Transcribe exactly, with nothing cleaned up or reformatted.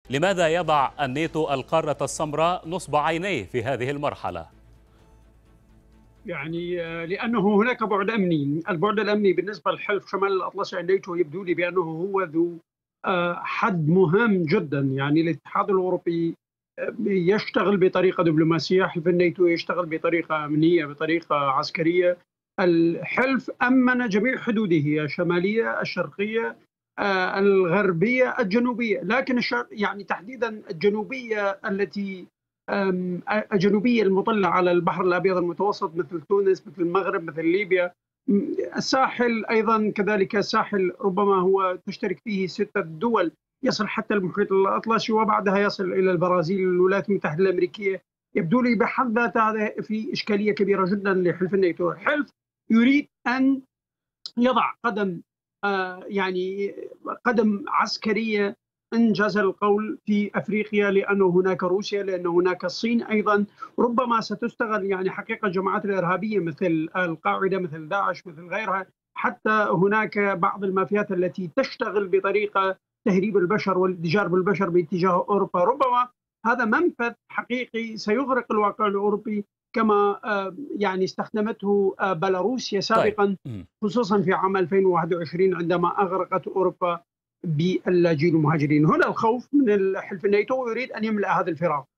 لماذا يضع الناتو القارة السمراء نصب عينيه في هذه المرحلة؟ يعني آه، لأنه هناك بعد أمني. البعد الأمني بالنسبة لحلف شمال الأطلسي الناتو يبدو لي بأنه هو ذو آه، حد مهم جدا. يعني الاتحاد الأوروبي آه، يشتغل بطريقة دبلوماسية، حلف الناتو يشتغل بطريقة أمنية، بطريقة عسكرية. الحلف أمن جميع حدوده الشمالية، الشرقية، آه، الغربية، الجنوبية، لكن الشر... يعني تحديدا الجنوبية التي أم، الجنوبية المطلة على البحر الأبيض المتوسط، مثل تونس، مثل المغرب، مثل ليبيا. م، الساحل أيضا كذلك. الساحل ربما هو تشترك فيه ستة دول، يصل حتى المحيط الأطلسي، وبعدها يصل إلى البرازيل، الولايات المتحدة الأمريكية. يبدو لي بحد ذات هذا في إشكالية كبيرة جدا لحلف الناتو. حلف يريد أن يضع قدم آه، يعني قدم عسكرية إنجاز القول في أفريقيا، لأن هناك روسيا، لأن هناك الصين أيضا. ربما ستستغل يعني حقيقة الجماعات الإرهابية مثل القاعدة، مثل داعش، مثل غيرها. حتى هناك بعض المافيات التي تشتغل بطريقة تهريب البشر والاتجار بالبشر باتجاه أوروبا. ربما هذا منفذ حقيقي سيغرق الواقع الأوروبي، كما آه، يعني استخدمته آه، بيلاروسيا طيب. سابقا، مم. خصوصا في عام ألفين وواحد وعشرين عندما أغرقت أوروبا باللاجئين المهاجرين. هنا الخوف من حلف الناتو، يريد أن يملأ هذا الفراغ.